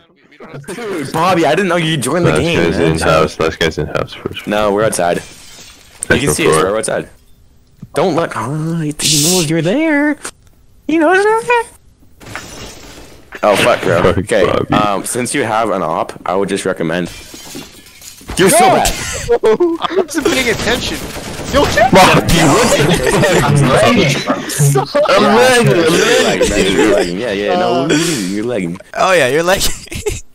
We don't have to. Dude, Bobby, I didn't know you joined the game. Last guy's in house. Last guy's in house first. No, we're outside. You can Second see us, floor. we're outside. Don't look. Oh, he knows you're there. He knows you're there. Oh, fuck, bro. Fuck, Okay, Bobby. since you have an op, I would just recommend... You're so bad! I wasn't paying attention. Yo, check. Bobby, I'm lagging. You're lagging. Yeah, no, you're lagging. Oh yeah, you're like.